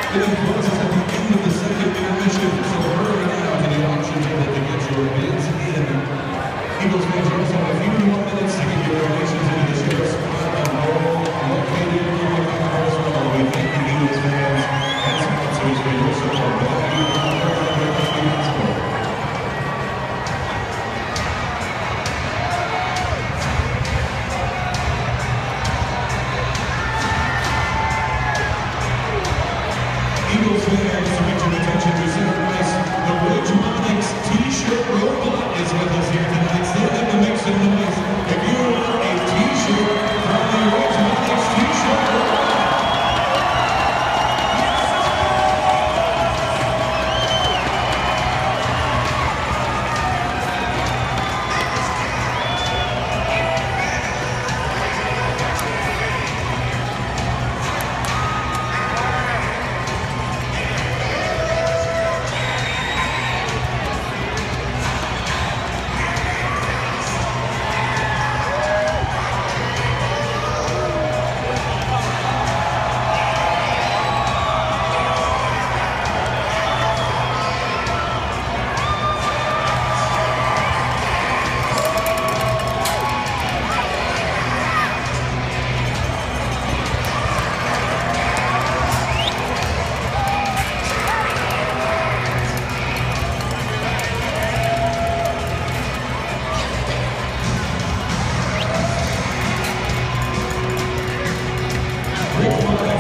It closes at the end of the second intermission, so hurry now to the auction table to get your bids in. Eagles fans are also a few more minutes to get your donations into the sheriff's squad located in the Harrisville. We thank the Eagles fans and sponsors for your support. Thank you for support. Eagles fans, to get your attention, we celebrate the Ridgebotics T-shirt robot is with us here tonight. Stand up and make some noise if you want a T-shirt from the Ridgebotics T-shirt robot. Ridgebotics